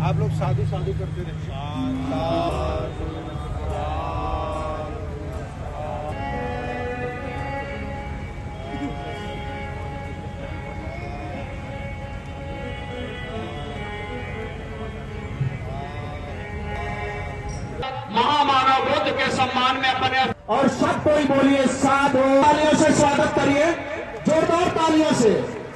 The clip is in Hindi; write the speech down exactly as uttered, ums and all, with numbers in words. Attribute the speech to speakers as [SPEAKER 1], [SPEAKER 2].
[SPEAKER 1] आप लोग साधु साधु करते रहे।
[SPEAKER 2] महामानव बुद्ध के सम्मान में अपने
[SPEAKER 3] और सब कोई बोलिए साधु। तालियों से स्वागत करिए, जोरदार तालियों से।